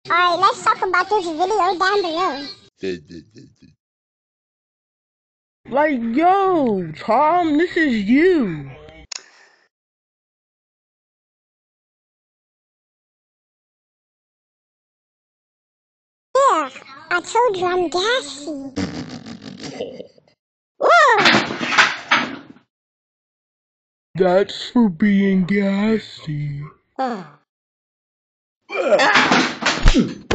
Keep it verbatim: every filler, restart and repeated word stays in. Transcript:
Alright, let's talk about this video down below. Like, yo, Tom, this is you. Yeah, I told you I'm gassy. That's for being gassy.